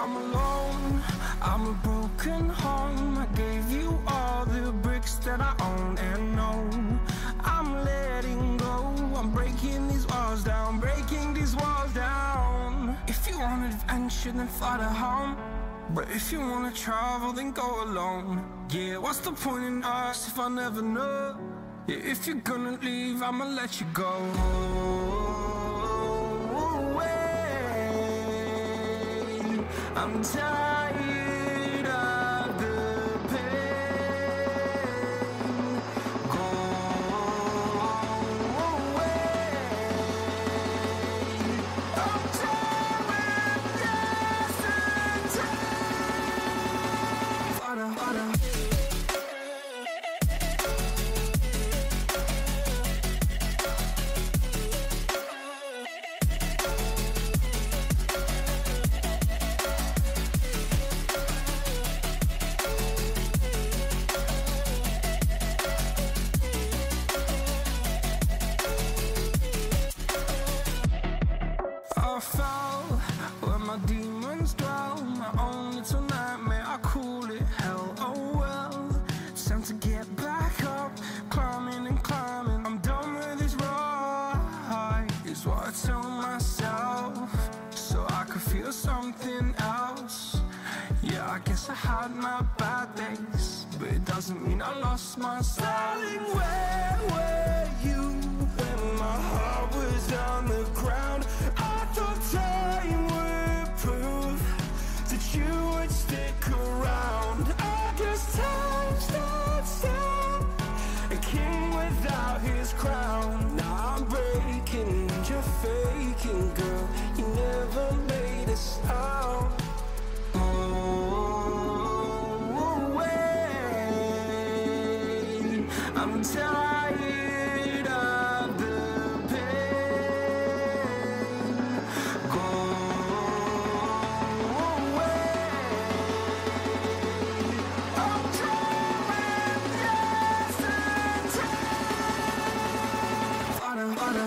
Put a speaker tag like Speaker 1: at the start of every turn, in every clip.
Speaker 1: I'm alone, I'm a broken home. I gave you all the bricks that I own and know. I'm letting go, I'm breaking these walls down, breaking these walls down. If you want adventure, then fly to home. But if you wanna travel, then go alone. Yeah, what's the point in us if I never know? Yeah, if you're gonna leave, I'ma let you go. I'm tired of the pain. Go away. I'm tired of yesterday. Flutter, flutter. I had my bad days, but it doesn't mean I lost my style. Darling, where were you when my heart was on the ground? I thought time would prove that you would stick around. I guess time stands still, a king without his crown. Now I'm breaking and you're faking, girl. You never made a sound. I'm tired of the pain. Go away. I'm tired of yesterday. Flutter, flutter.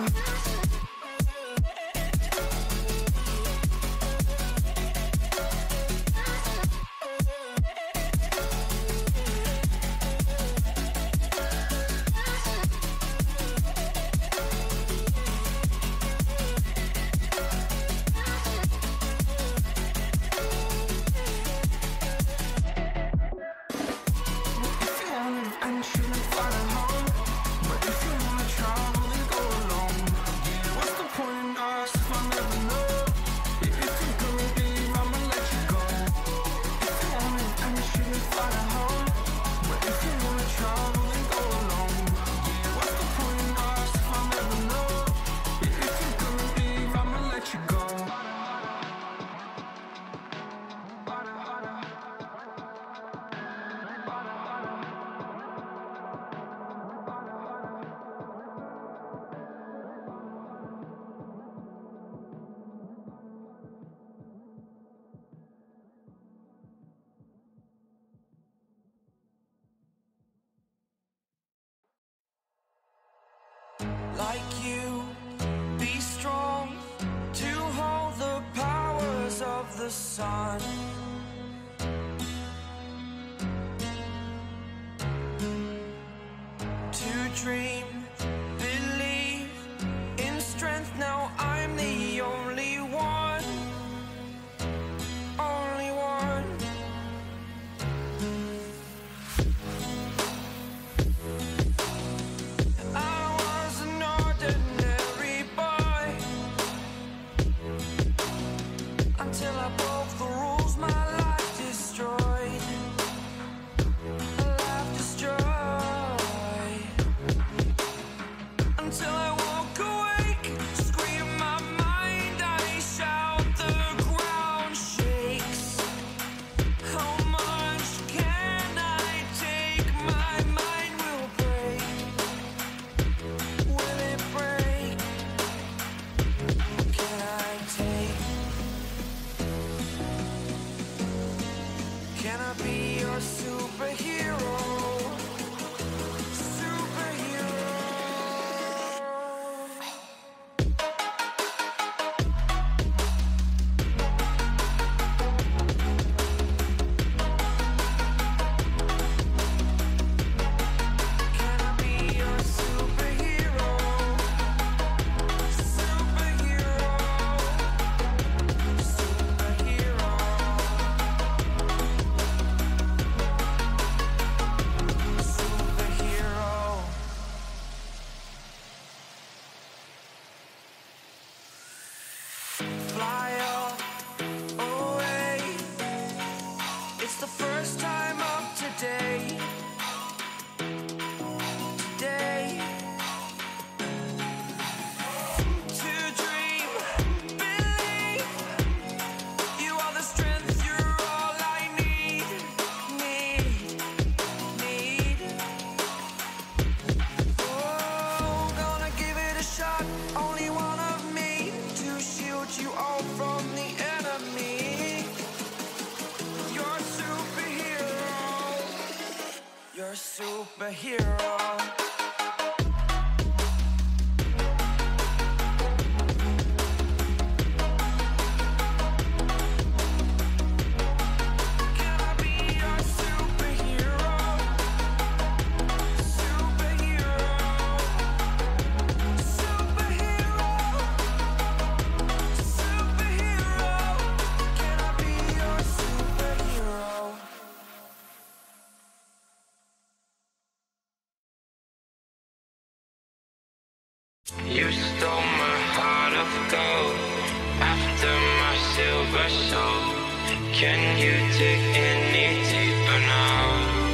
Speaker 1: Like you, be strong to hold the powers of the sun. To dream, believe in strength. Now I'm the only one, only one. Until I broke the rules, my life destroyed. Life destroyed. Until I walk awake, scream my mind, I shout, the ground shakes. How much can I take? My mind will break. Will it break? Can I take? Can I be your superhero? Superhero. superhero.
Speaker 2: You stole my heart of gold after my silver soul. Can you dig any deeper now?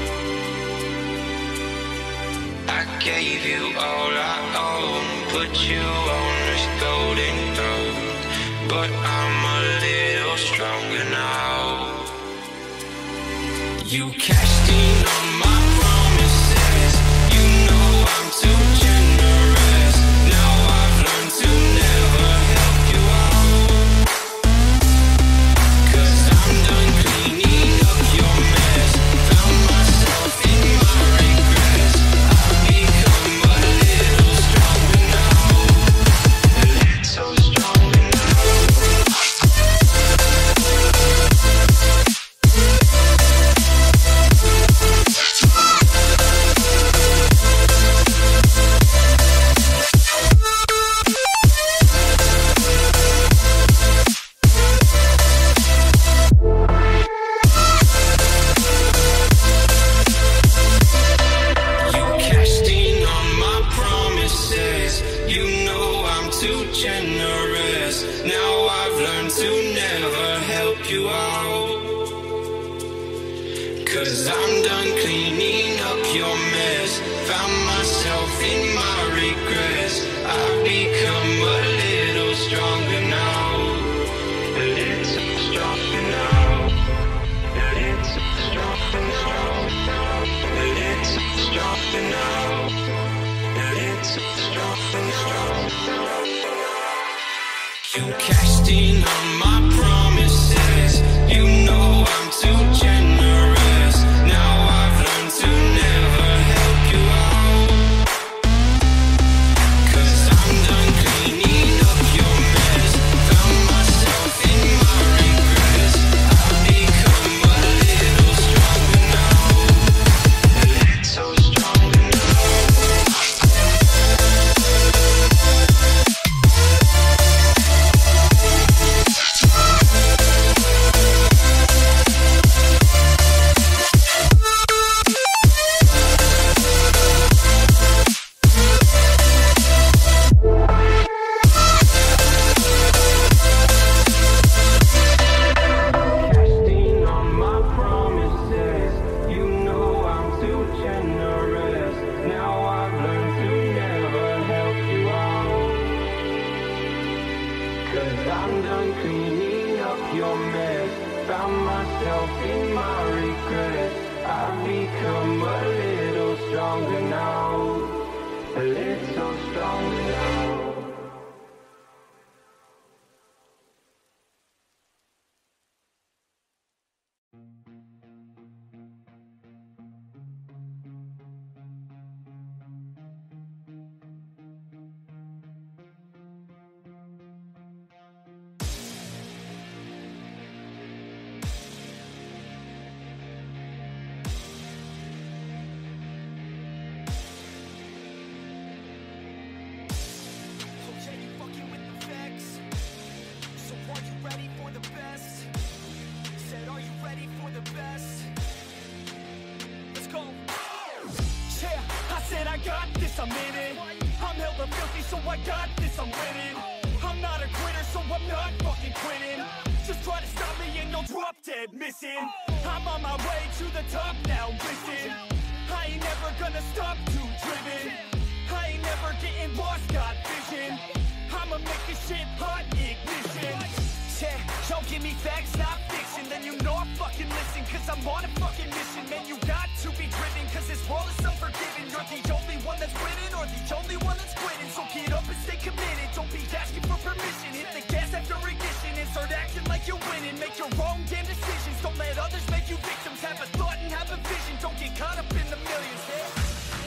Speaker 2: I gave you all I own, put you on this golden throne, but I'm a little stronger now. You cashed in on my promises. You know I'm too generous. Now I've learned to never help you out, 'cause I'm done cleaning up your mess. Found myself in my regrets. I've become a little stronger now, a little stronger now. Generous. Now I've learned to never help you out, 'cause I'm done cleaning up your mess. Found myself in my regrets. I've become a little stronger now, a little stronger now, a little stronger now, a little stronger now, a little stronger now. You cashed in on my promises. You know I'm too generous. Now I've learned to never help you out, 'cause I'm done cleaning up your mess. Found myself in my regrets. I've become a little stronger now, a little stronger now. I'm done cleaning up your mess. Found myself in my regrets. I've become a little stronger now, a little stronger now.
Speaker 3: I got this, I'm in it. I'm hella filthy, so I got this, I'm winning. I'm not a quitter, so I'm not fucking quitting. Just try to stop me and you'll drop dead missing. I'm on my way to the top now, listen. I ain't never gonna stop, too driven. I ain't never getting lost, got vision. I'ma make this shit hot, ignition. Yeah, y'all give me facts, not fiction. Then you know I fucking listen, cause I'm on a fucking mission. Man, you got to be driven, cause this world is unforgiving. You're the only one that's winning, or the only one that's quitting. So get up and stay committed, don't be asking for permission. Hit the gas after ignition and start acting like you're winning. Make your own damn decisions, don't let others make you victims. Have a thought and have a vision, don't get caught up in the millions.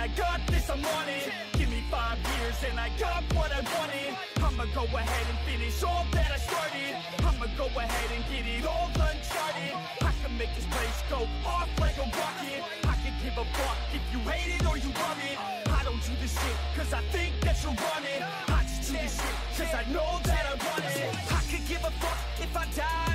Speaker 3: I got this, I'm on it. Give me 5 years and I got what I wanted. I'ma go ahead and finish all that I started. I'ma go ahead and get it all uncharted. I can make this place go off like a rocket. I can give a fuck if you hate it or you love it. I don't do this shit cause I think that you're running. I just do this shit cause I know that I want it. I could give a fuck if I die